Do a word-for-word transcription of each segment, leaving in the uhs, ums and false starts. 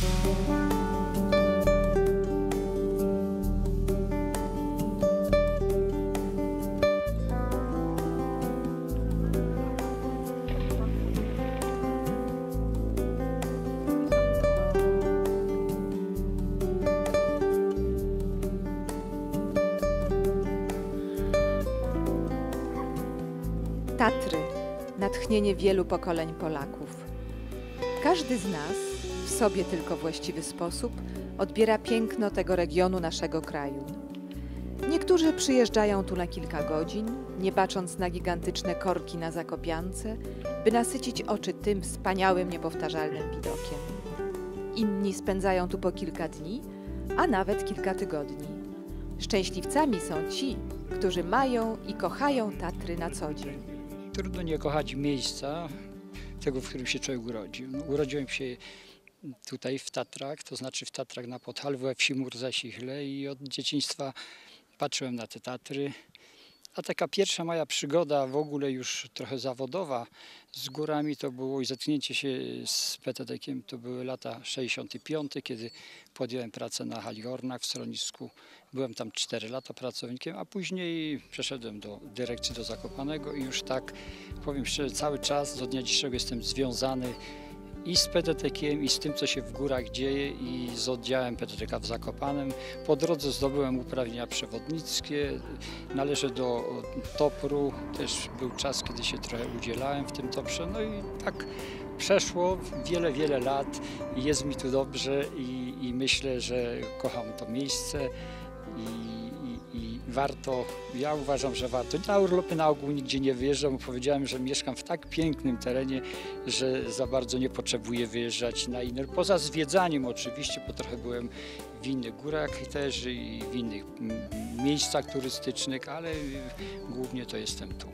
Tatry, natchnienie wielu pokoleń Polaków. Każdy z nas, w sobie tylko właściwy sposób, odbiera piękno tego regionu naszego kraju. Niektórzy przyjeżdżają tu na kilka godzin, nie bacząc na gigantyczne korki na Zakopiance, by nasycić oczy tym wspaniałym, niepowtarzalnym widokiem. Inni spędzają tu po kilka dni, a nawet kilka tygodni. Szczęśliwcami są ci, którzy mają i kochają Tatry na co dzień. Trudno nie kochać miejsca, tego, w którym się człowiek urodził. No, urodziłem się tutaj w Tatrach, to znaczy w Tatrach na Podhalu, we wsi Murza-Sichle i od dzieciństwa patrzyłem na te Tatry. A taka pierwsza moja przygoda w ogóle już trochę zawodowa z górami to było i zetknięcie się z petetekiem, to były lata sześćdziesiąte piąte, kiedy podjąłem pracę na hali Ornak w schronisku. Byłem tam cztery lata pracownikiem, a później przeszedłem do dyrekcji do Zakopanego i już tak, powiem szczerze, cały czas do dnia dzisiejszego jestem związany i z petetekiem, i z tym, co się w górach dzieje, i z oddziałem peteteka w Zakopanem. Po drodze zdobyłem uprawnienia przewodnickie, należę do topru, też był czas, kiedy się trochę udzielałem w tym toprze, no i tak przeszło wiele, wiele lat i jest mi tu dobrze i, i myślę, że kocham to miejsce i, i, i warto, ja uważam, że warto. Na urlopy na ogół nigdzie nie wyjeżdżam, bo powiedziałem, że mieszkam w tak pięknym terenie, że za bardzo nie potrzebuję wyjeżdżać na inne. Poza zwiedzaniem oczywiście, bo trochę byłem w innych górach też i w innych miejscach turystycznych, ale głównie to jestem tu.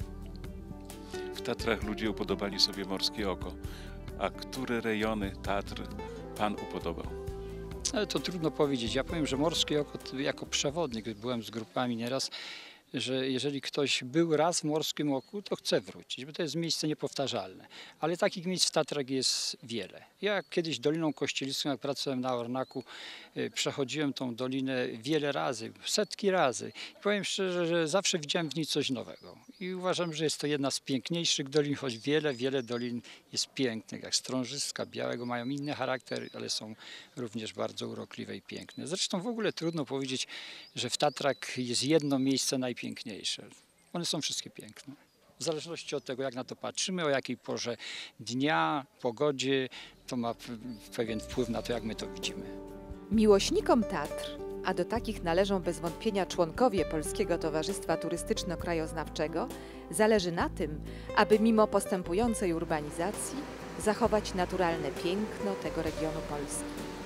W Tatrach ludzie upodobali sobie morskie oko. A które rejony Tatr pan upodobał? Ale to trudno powiedzieć. Ja powiem, że morskie oko jako przewodnik, byłem z grupami nieraz, że jeżeli ktoś był raz w Morskim Oku, to chce wrócić, bo to jest miejsce niepowtarzalne. Ale takich miejsc w Tatrach jest wiele. Ja kiedyś Doliną Kościeliską, jak pracowałem na Ornaku, przechodziłem tą dolinę wiele razy, setki razy. I powiem szczerze, że zawsze widziałem w niej coś nowego. I uważam, że jest to jedna z piękniejszych dolin, choć wiele, wiele dolin jest pięknych, jak Strążyska, Białego, mają inny charakter, ale są również bardzo urokliwe i piękne. Zresztą w ogóle trudno powiedzieć, że w Tatrach jest jedno miejsce najpiękniejsze. One są wszystkie piękne. W zależności od tego, jak na to patrzymy, o jakiej porze dnia, pogodzie, to ma pewien wpływ na to, jak my to widzimy. Miłośnikom Tatr, a do takich należą bez wątpienia członkowie Polskiego Towarzystwa Turystyczno-Krajoznawczego, zależy na tym, aby mimo postępującej urbanizacji zachować naturalne piękno tego regionu Polski.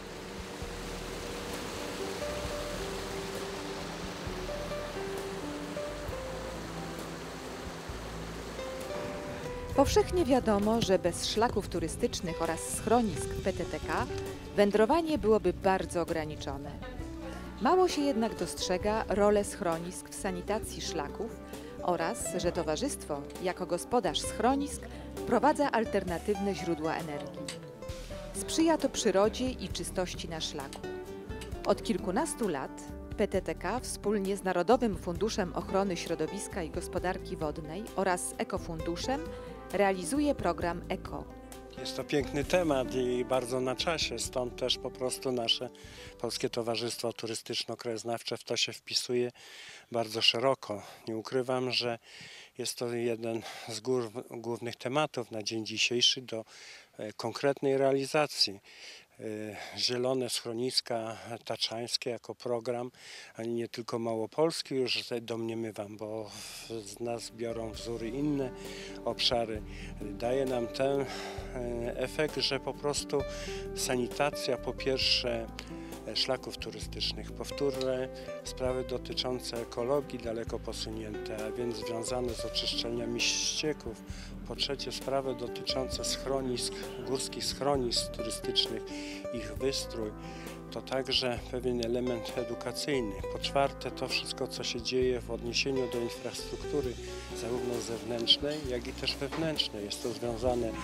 Powszechnie wiadomo, że bez szlaków turystycznych oraz schronisk P T T K wędrowanie byłoby bardzo ograniczone. Mało się jednak dostrzega rolę schronisk w sanitacji szlaków oraz, że towarzystwo jako gospodarz schronisk wprowadza alternatywne źródła energii. Sprzyja to przyrodzie i czystości na szlaku. Od kilkunastu lat P T T K wspólnie z Narodowym Funduszem Ochrony Środowiska i Gospodarki Wodnej oraz Ekofunduszem realizuje program Eko. Jest to piękny temat i bardzo na czasie, stąd też po prostu nasze Polskie Towarzystwo Turystyczno-Krajoznawcze w to się wpisuje bardzo szeroko. Nie ukrywam, że jest to jeden z gór, głównych tematów na dzień dzisiejszy do konkretnej realizacji. Zielone schroniska tatrzańskie jako program, a nie tylko małopolski, już domniemywam, bo z nas biorą wzory inne obszary. Daje nam ten efekt, że po prostu sanitacja po pierwsze szlaków turystycznych, po wtóre sprawy dotyczące ekologii daleko posunięte, a więc związane z oczyszczeniami ścieków, po trzecie sprawy dotyczące schronisk, górskich schronisk turystycznych, ich wystrój, to także pewien element edukacyjny. Po czwarte, to wszystko, co się dzieje w odniesieniu do infrastruktury, zarówno zewnętrznej, jak i też wewnętrznej. Jest to związane e,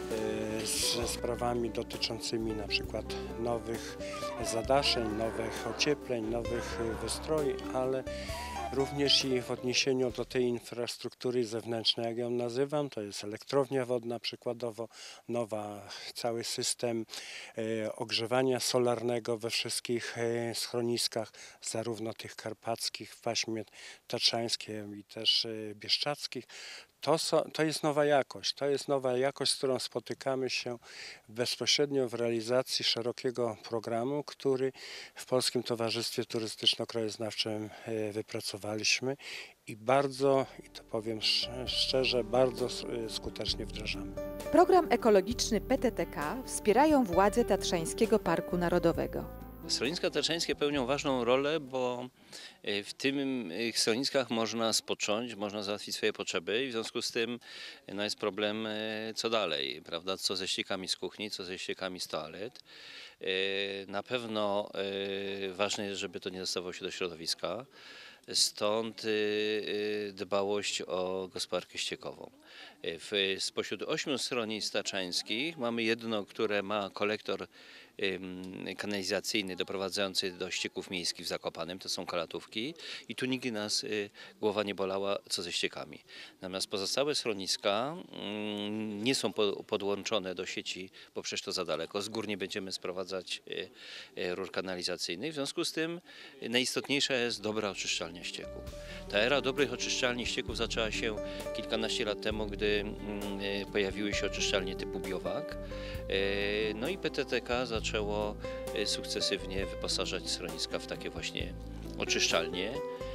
ze sprawami dotyczącymi na przykład nowych zadaszeń, nowych ociepleń, nowych wystroi, ale również i w odniesieniu do tej infrastruktury zewnętrznej, jak ją nazywam, to jest elektrownia wodna przykładowo, nowa, cały system e, ogrzewania solarnego we wszystkich e, schroniskach, zarówno tych karpackich w paśmie tatrzańskim i też e, bieszczadzkich. To, so, to jest nowa jakość, to jest nowa jakość, z którą spotykamy się bezpośrednio w realizacji szerokiego programu, który w Polskim Towarzystwie Turystyczno-Krajoznawczym wypracowaliśmy i bardzo, i to powiem szczerze, bardzo skutecznie wdrażamy. Program ekologiczny P T T K wspierają władze Tatrzańskiego Parku Narodowego. Schroniska tatrzańskie pełnią ważną rolę, bo w tym schroniskach można spocząć, można załatwić swoje potrzeby i w związku z tym no jest problem, co dalej, prawda? Co ze ściekami z kuchni, co ze ściekami z toalet. Na pewno ważne jest, żeby to nie dostawało się do środowiska. Stąd dbałość o gospodarkę ściekową. W, spośród ośmiu schronisk tatrzańskich mamy jedno, które ma kolektor kanalizacyjny doprowadzający do ścieków miejskich w Zakopanem, to są kalatówki i tu nigdy nas głowa nie bolała co ze ściekami. Natomiast pozostałe schroniska nie są podłączone do sieci, bo przecież to za daleko. Z gór nie będziemy sprowadzać rur kanalizacyjnych, w związku z tym najistotniejsza jest dobra oczyszczalnia ścieków. Ta era dobrych oczyszczalni ścieków zaczęła się kilkanaście lat temu, gdy pojawiły się oczyszczalnie typu biowak. No i P T T K zaczęło sukcesywnie wyposażać schroniska w takie właśnie oczyszczalnie.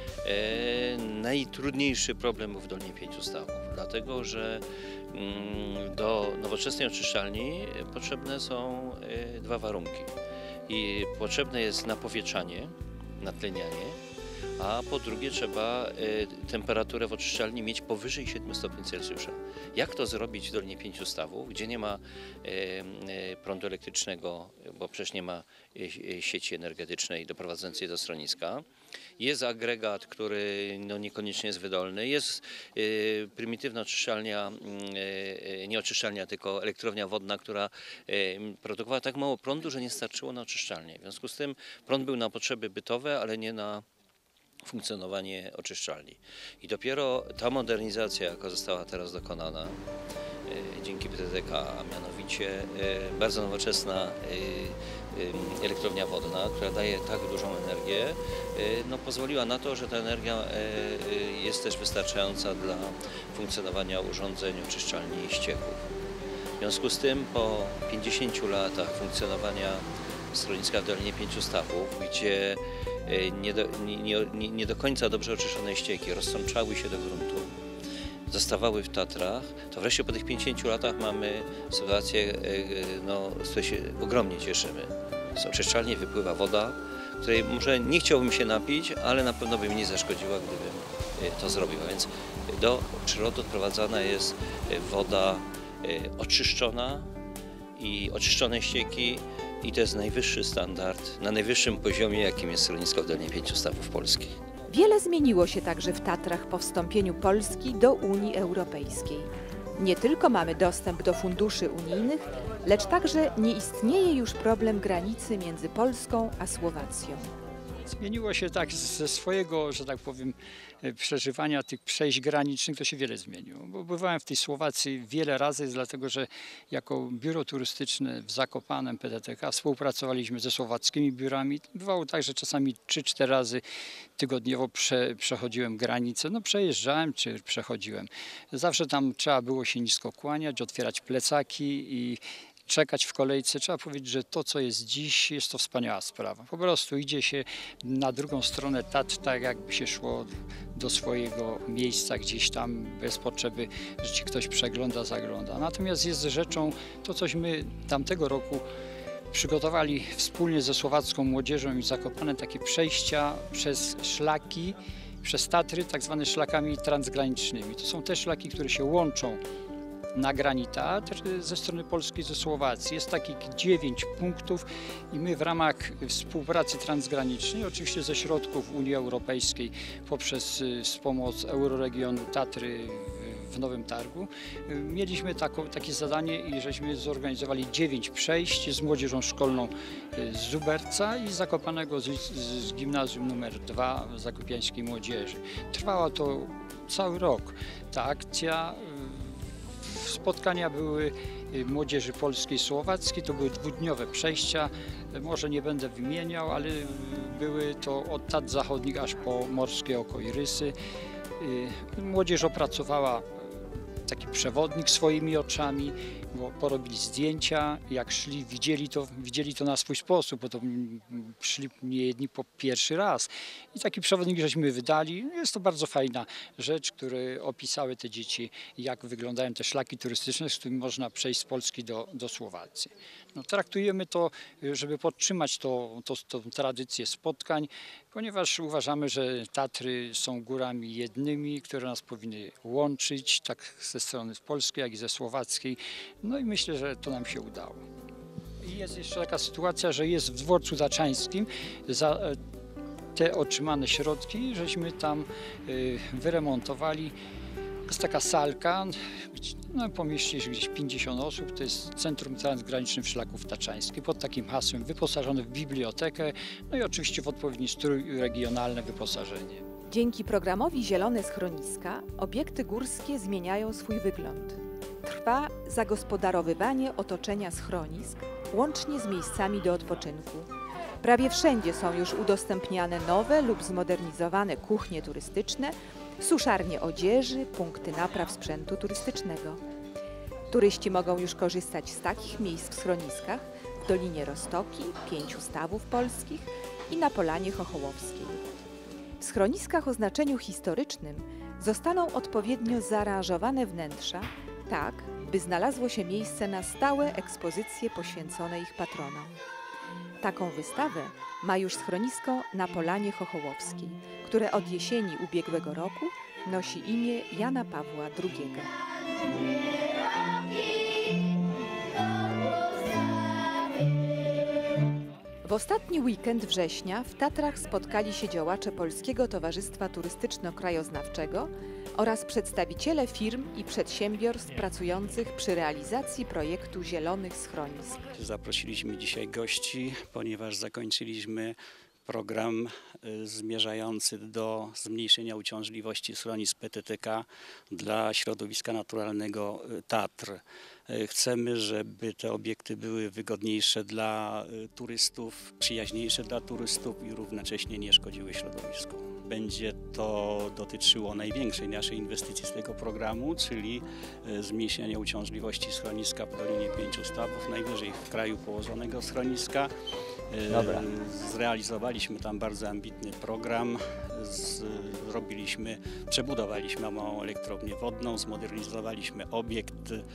Najtrudniejszy problem był w Dolnie Pięciu Stawów, dlatego że do nowoczesnej oczyszczalni potrzebne są dwa warunki. I potrzebne jest napowietrzanie, natlenianie, a po drugie trzeba temperaturę w oczyszczalni mieć powyżej siedmiu stopni Celsjusza. Jak to zrobić w Dolinie Pięciu Stawów, gdzie nie ma prądu elektrycznego, bo przecież nie ma sieci energetycznej doprowadzającej do schroniska. Jest agregat, który no niekoniecznie jest wydolny, jest prymitywna oczyszczalnia, nie oczyszczalnia, tylko elektrownia wodna, która produkowała tak mało prądu, że nie starczyło na oczyszczalnię. W związku z tym prąd był na potrzeby bytowe, ale nie na funkcjonowanie oczyszczalni. I dopiero ta modernizacja, jaka została teraz dokonana e, dzięki P T T K, a mianowicie e, bardzo nowoczesna e, e, elektrownia wodna, która daje tak dużą energię, e, no, pozwoliła na to, że ta energia e, e, jest też wystarczająca dla funkcjonowania urządzeń oczyszczalni ścieków. W związku z tym po pięćdziesięciu latach funkcjonowania schroniska w Dolinie Pięciu Stawów, gdzie nie do, nie, nie, nie do końca dobrze oczyszczone ścieki rozsączały się do gruntu, zostawały w Tatrach, to wreszcie po tych pięćdziesięciu latach mamy sytuację, no, z której się ogromnie cieszymy. Z oczyszczalni wypływa woda, której może nie chciałbym się napić, ale na pewno by mi nie zaszkodziła, gdybym to zrobił. A więc do przyrody odprowadzana jest woda oczyszczona i oczyszczone ścieki. I to jest najwyższy standard, na najwyższym poziomie, jakim jest schronisko w Dolinie Pięciu Stawów polskich. Wiele zmieniło się także w Tatrach po wstąpieniu Polski do Unii Europejskiej. Nie tylko mamy dostęp do funduszy unijnych, lecz także nie istnieje już problem granicy między Polską a Słowacją. Zmieniło się tak ze swojego, że tak powiem, przeżywania tych przejść granicznych, to się wiele zmieniło. Bo bywałem w tej Słowacji wiele razy, dlatego że jako biuro turystyczne w Zakopanem P T T K współpracowaliśmy ze słowackimi biurami. Bywało tak, że czasami trzy cztery razy tygodniowo prze, przechodziłem granicę. No przejeżdżałem czy przechodziłem. Zawsze tam trzeba było się nisko kłaniać, otwierać plecaki i czekać w kolejce. Trzeba powiedzieć, że to, co jest dziś, jest to wspaniała sprawa. Po prostu idzie się na drugą stronę Tatr, tak jakby się szło do swojego miejsca gdzieś tam, bez potrzeby, że ci ktoś przegląda, zagląda. Natomiast jest rzeczą, to coś my tamtego roku przygotowali wspólnie ze słowacką młodzieżą i Zakopane takie przejścia przez szlaki, przez Tatry, tak zwane szlakami transgranicznymi. To są te szlaki, które się łączą nagrani teatr ze strony polskiej, ze Słowacji. Jest takich dziewięć punktów i my w ramach współpracy transgranicznej, oczywiście ze środków Unii Europejskiej poprzez pomoc Euroregionu Tatry w Nowym Targu, mieliśmy taką, takie zadanie i żeśmy zorganizowali dziewięć przejść z młodzieżą szkolną z Zuberca i Zakopanego z, z gimnazjum numer dwa Zakopiańskiej Młodzieży. Trwała to cały rok ta akcja. Spotkania były młodzieży polskiej, słowackiej, to były dwudniowe przejścia, może nie będę wymieniał, ale były to od Tat Zachodnich aż po Morskie Oko i Rysy. Młodzież opracowała taki przewodnik swoimi oczami, bo porobili zdjęcia, jak szli, widzieli to, widzieli to na swój sposób, bo to szli nie jedni po pierwszy raz. I taki przewodnik żeśmy wydali. Jest to bardzo fajna rzecz, które opisały te dzieci, jak wyglądają te szlaki turystyczne, z którymi można przejść z Polski do, do Słowacji. No, traktujemy to, żeby podtrzymać to, to, tą tradycję spotkań, ponieważ uważamy, że Tatry są górami jednymi, które nas powinny łączyć, tak ze strony polskiej, jak i ze słowackiej. No i myślę, że to nam się udało. I jest jeszcze taka sytuacja, że jest w dworcu Daczańskim za te otrzymane środki, żeśmy tam wyremontowali. Jest taka salka, no, pomieści się gdzieś pięćdziesiąt osób, to jest Centrum Transgranicznym Szlaków Taczańskich, pod takim hasłem wyposażone w bibliotekę, no i oczywiście w odpowiedni strój regionalne wyposażenie. Dzięki programowi Zielone Schroniska obiekty górskie zmieniają swój wygląd. Trwa zagospodarowywanie otoczenia schronisk, łącznie z miejscami do odpoczynku. Prawie wszędzie są już udostępniane nowe lub zmodernizowane kuchnie turystyczne, suszarnie odzieży, punkty napraw sprzętu turystycznego. Turyści mogą już korzystać z takich miejsc w schroniskach w Dolinie Roztoki, Pięciu Stawów Polskich i na Polanie Chochołowskiej. W schroniskach o znaczeniu historycznym zostaną odpowiednio zaaranżowane wnętrza, tak by znalazło się miejsce na stałe ekspozycje poświęcone ich patronom. Taką wystawę ma już schronisko na Polanie Chochołowskiej, które od jesieni ubiegłego roku nosi imię Jana Pawła drugiego. W ostatni weekend września w Tatrach spotkali się działacze Polskiego Towarzystwa Turystyczno-Krajoznawczego oraz przedstawiciele firm i przedsiębiorstw pracujących przy realizacji projektu Zielonych Schronisk. Zaprosiliśmy dzisiaj gości, ponieważ zakończyliśmy program zmierzający do zmniejszenia uciążliwości schronisk P T T K dla środowiska naturalnego Tatr. Chcemy, żeby te obiekty były wygodniejsze dla turystów, przyjaźniejsze dla turystów i równocześnie nie szkodziły środowisku. Będzie to dotyczyło największej naszej inwestycji z tego programu, czyli zmniejszenia uciążliwości schroniska w Dolinie Pięciu Stawów, najwyżej w kraju położonego schroniska. Dobra. Zrealizowaliśmy tam bardzo ambitny program, zrobiliśmy, przebudowaliśmy małą elektrownię wodną, zmodernizowaliśmy obiekt,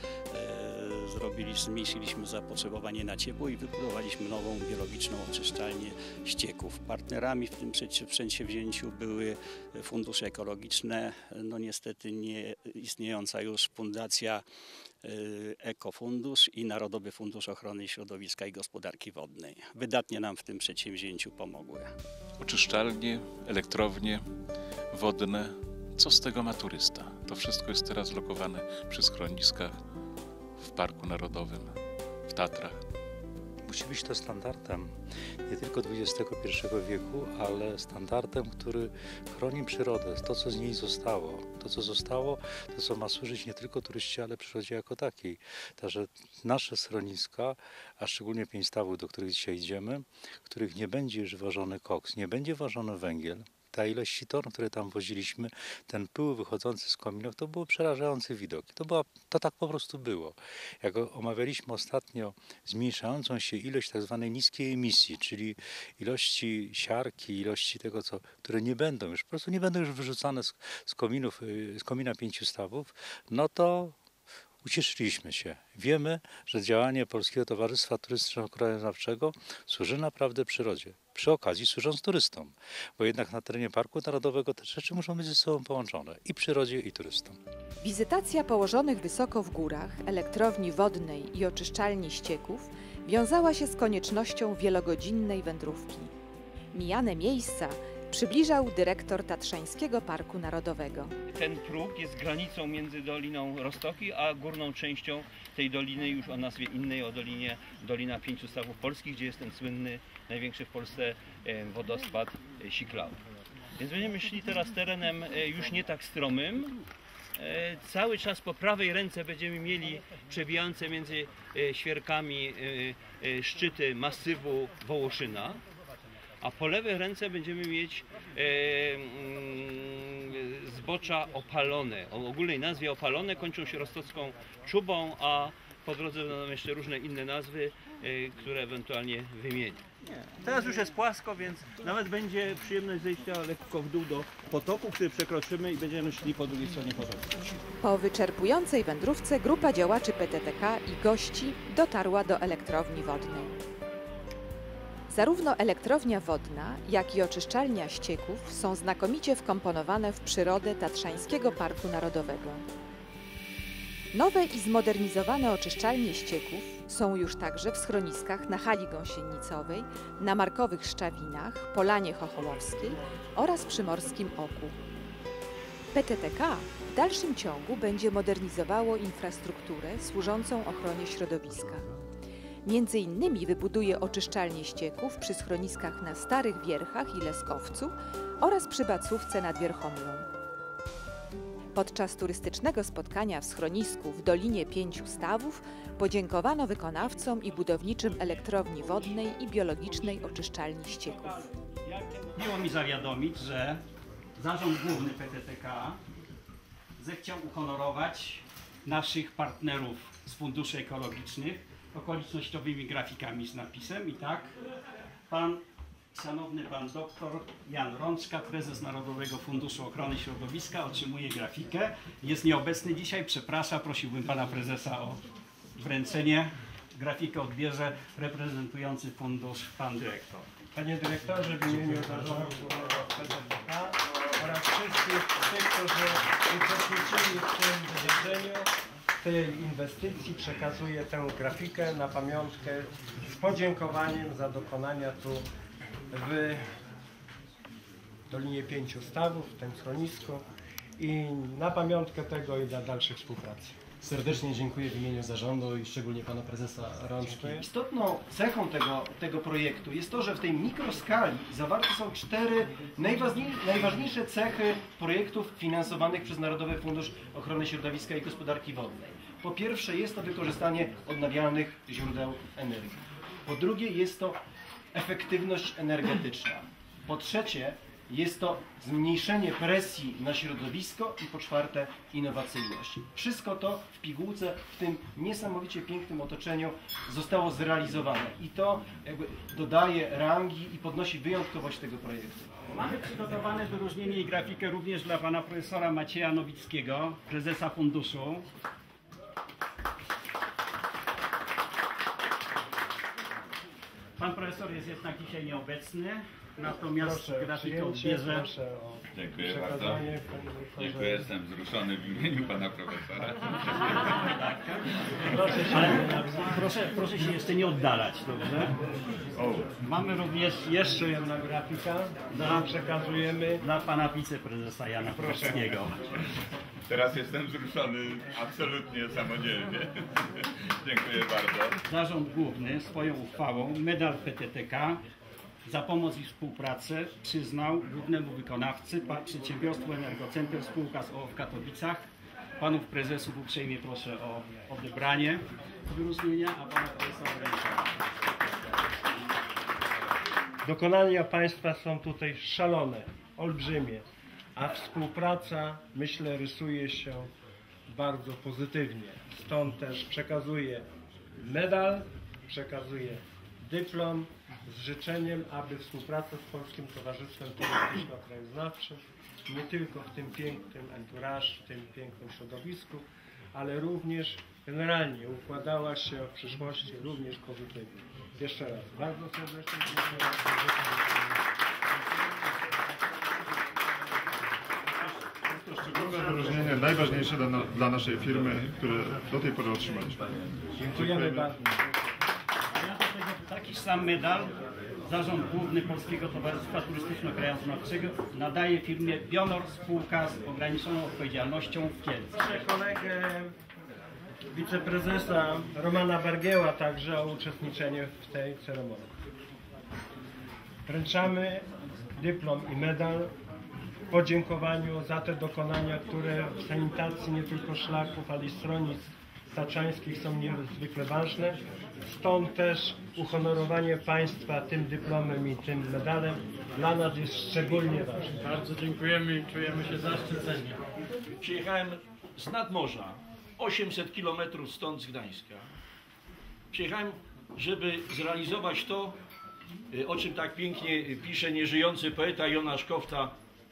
zrobili, zmniejszyliśmy zapotrzebowanie na ciepło i wybudowaliśmy nową biologiczną oczyszczalnię ścieków. Partnerami w tym przedsięwzięciu były fundusze ekologiczne, no niestety nie istniejąca już fundacja Ekofundusz i Narodowy Fundusz Ochrony Środowiska i Gospodarki Wodnej. Wydatnie nam w tym przedsięwzięciu pomogły. Oczyszczalnie, elektrownie wodne. Co z tego ma turysta? To wszystko jest teraz lokowane przy schroniskach w Parku Narodowym, w Tatrach. Musi być to standardem nie tylko dwudziestego pierwszego wieku, ale standardem, który chroni przyrodę, to co z niej zostało. To co zostało, to co ma służyć nie tylko turyście, ale przyrodzie jako takiej. Także nasze schroniska, a szczególnie pięć stawów, do których dzisiaj idziemy, w których nie będzie już wożony koks, nie będzie wożony węgiel. Ta ilość ton, które tam woziliśmy, ten pył wychodzący z kominów, to był przerażający widok. To, była, to tak po prostu było. Jak omawialiśmy ostatnio zmniejszającą się ilość tak zwanej niskiej emisji, czyli ilości siarki, ilości tego, co, które nie będą już, po prostu nie będą już wyrzucane z, z kominów, z komina Pięciu Stawów, no to Ucieszyliśmy się. Wiemy, że działanie Polskiego Towarzystwa Turystyczno-Krajoznawczego służy naprawdę przyrodzie. Przy okazji służąc turystom, bo jednak na terenie Parku Narodowego te rzeczy muszą być ze sobą połączone i przyrodzie, i turystom. Wizytacja położonych wysoko w górach elektrowni wodnej i oczyszczalni ścieków wiązała się z koniecznością wielogodzinnej wędrówki. Mijane miejsca przybliżał dyrektor Tatrzańskiego Parku Narodowego. Ten próg jest granicą między Doliną Roztoki a górną częścią tej doliny już o nazwie innej, o dolinie Dolina Pięciu Stawów Polskich, gdzie jest ten słynny, największy w Polsce wodospad Siklau. Więc będziemy szli teraz terenem już nie tak stromym. Cały czas po prawej ręce będziemy mieli przebijające między świerkami szczyty masywu Wołoszyna, a po lewej ręce będziemy mieć e, mm, zbocza opalone, o ogólnej nazwie opalone, kończą się rostocką czubą, a po drodze będą jeszcze różne inne nazwy, e, które ewentualnie wymienię. Teraz już jest płasko, więc nawet będzie przyjemność zejścia lekko w dół do potoku, który przekroczymy i będziemy szli po drugiej stronie potoku. Po wyczerpującej wędrówce grupa działaczy P T T K i gości dotarła do elektrowni wodnej. Zarówno elektrownia wodna, jak i oczyszczalnia ścieków są znakomicie wkomponowane w przyrodę Tatrzańskiego Parku Narodowego. Nowe i zmodernizowane oczyszczalnie ścieków są już także w schroniskach na Hali Gąsienicowej, na Markowych Szczawinach, Polanie Chochołowskiej oraz Przymorskim Oku. P T T K w dalszym ciągu będzie modernizowało infrastrukturę służącą ochronie środowiska. Między innymi wybuduje oczyszczalnie ścieków przy schroniskach na Starych Wierchach i Leskowcu oraz przy Bacówce nad Wierchomlą. Podczas turystycznego spotkania w schronisku w Dolinie Pięciu Stawów podziękowano wykonawcom i budowniczym elektrowni wodnej i biologicznej oczyszczalni ścieków. Miło mi zawiadomić, że Zarząd Główny P T T K zechciał uhonorować naszych partnerów z funduszy ekologicznych okolicznościowymi grafikami z napisem i tak pan, szanowny pan doktor Jan Rączka, prezes Narodowego Funduszu Ochrony Środowiska, otrzymuje grafikę. Jest nieobecny dzisiaj, przepraszam, prosiłbym pana prezesa o wręczenie. Grafikę odbierze reprezentujący fundusz pan dyrektor. Panie dyrektorze, w imieniu Zarządu P T T K oraz wszystkich tych, którzy uczestniczyli w tym wydarzeniu, tej inwestycji przekazuję tę grafikę na pamiątkę z podziękowaniem za dokonania tu w Dolinie Pięciu Stawów, w tym schronisku i na pamiątkę tego i dla dalszej współpracy. Serdecznie dziękuję w imieniu zarządu i szczególnie pana prezesa Rączki. Dziękuję. Istotną cechą tego, tego projektu jest to, że w tej mikroskali zawarte są cztery najważniejsze cechy projektów finansowanych przez Narodowy Fundusz Ochrony Środowiska i Gospodarki Wodnej. Po pierwsze jest to wykorzystanie odnawialnych źródeł energii. Po drugie jest to efektywność energetyczna. Po trzecie jest to zmniejszenie presji na środowisko i po czwarte innowacyjność. Wszystko to w pigułce, w tym niesamowicie pięknym otoczeniu zostało zrealizowane i to jakby dodaje rangi i podnosi wyjątkowość tego projektu. Mamy przygotowane wyróżnienie i grafikę również dla pana profesora Macieja Nowickiego, prezesa funduszu. Pan profesor jest jednak dzisiaj nieobecny, natomiast grafikę odbierze. Proszę o Dziękuję bardzo. przekazanie, panie dyrektorze. Dziękuję, jestem wzruszony w imieniu pana profesora. Ale proszę, proszę się jeszcze nie oddalać, dobrze? O, Mamy również jeszcze Jedna grafika, dla, przekazujemy. dla pana wiceprezesa Jana Proszewskiego. teraz jestem wzruszony absolutnie samodzielnie. Dziękuję bardzo. Zarząd Główny swoją uchwałą medal P T T K za pomoc i współpracę przyznał głównemu wykonawcy przedsiębiorstwu Energocenter spółka z o o w Katowicach. Panów prezesów uprzejmie proszę o odebranie wyróżnienia, a pana profesora wręczenia. Dokonania państwa są tutaj szalone, olbrzymie, a współpraca, myślę, rysuje się bardzo pozytywnie. Stąd też przekazuję medal, przekazuję dyplom z życzeniem, aby współpraca z Polskim Towarzystwem Turystyczno-Krajoznawczym nie tylko w tym pięknym entourage, w tym pięknym środowisku, ale również generalnie układała się w przyszłości również pozytywnie. Jeszcze raz bardzo serdecznie dziękuję. To szczególne wyróżnienie, najważniejsze dla, dla naszej firmy, które do tej pory otrzymaliśmy. Dziękujemy bardzo. Taki sam medal Zarząd Główny Polskiego Towarzystwa Turystyczno-Krajoznawczego nadaje firmie Bionor spółka z ograniczoną odpowiedzialnością w Kielcach. Proszę kolegę wiceprezesa Romana Bargieła także o uczestniczenie w tej ceremonii. Wręczamy dyplom i medal w podziękowaniu za te dokonania, które w sanitacji nie tylko szlaków, ale i schronisk taczańskich są niezwykle ważne. Stąd też uhonorowanie Państwa tym dyplomem i tym medalem dla nas jest szczególnie ważne. Bardzo dziękujemy i czujemy się zaszczyceni. Przyjechałem z nadmorza, osiemset kilometrów stąd z Gdańska. Przyjechałem, żeby zrealizować to, o czym tak pięknie pisze nieżyjący poeta Jonasz Kofta,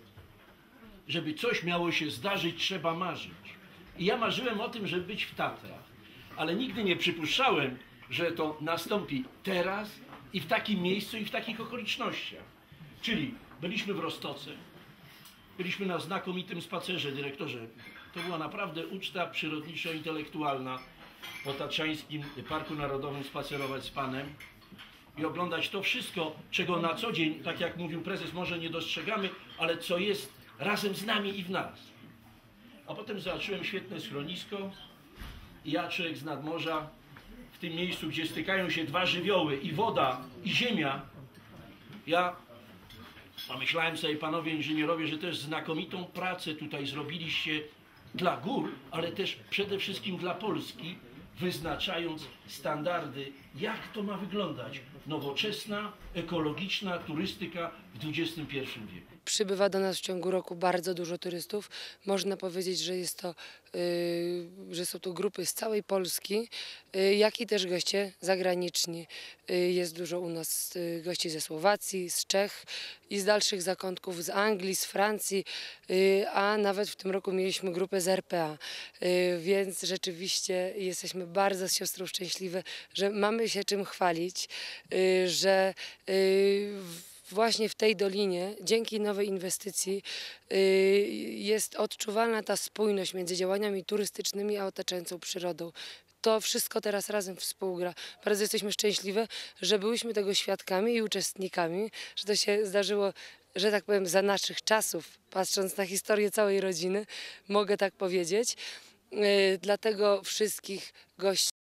żeby coś miało się zdarzyć, trzeba marzyć. I ja marzyłem o tym, żeby być w Tatrach, ale nigdy nie przypuszczałem, że to nastąpi teraz i w takim miejscu i w takich okolicznościach. Czyli byliśmy w Roztoce, byliśmy na znakomitym spacerze, dyrektorze. To była naprawdę uczta przyrodniczo-intelektualna po Tatrzańskim Parku Narodowym spacerować z Panem i oglądać to wszystko, czego na co dzień, tak jak mówił prezes, może nie dostrzegamy, ale co jest razem z nami i w nas. A potem zobaczyłem świetne schronisko i ja, człowiek z nadmorza, w tym miejscu, gdzie stykają się dwa żywioły, i woda, i ziemia, ja pomyślałem sobie, panowie inżynierowie, że też znakomitą pracę tutaj zrobiliście dla gór, ale też przede wszystkim dla Polski, wyznaczając standardy, jak to ma wyglądać nowoczesna, ekologiczna turystyka w dwudziestym pierwszym wieku. Przybywa do nas w ciągu roku bardzo dużo turystów. Można powiedzieć, że jest to, yy, że są to grupy z całej Polski, yy, jak i też goście zagraniczni. Yy, jest dużo u nas yy, gości ze Słowacji, z Czech i z dalszych zakątków, z Anglii, z Francji, yy, a nawet w tym roku mieliśmy grupę z R P A. Yy, więc rzeczywiście jesteśmy bardzo z siostrą szczęśliwe, że mamy się czym chwalić, yy, że yy, właśnie w tej dolinie, dzięki nowej inwestycji, jest odczuwalna ta spójność między działaniami turystycznymi a otaczającą przyrodą. To wszystko teraz razem współgra. Bardzo jesteśmy szczęśliwe, że byliśmy tego świadkami i uczestnikami, że to się zdarzyło, że tak powiem, za naszych czasów, patrząc na historię całej rodziny, mogę tak powiedzieć. Dlatego wszystkich gości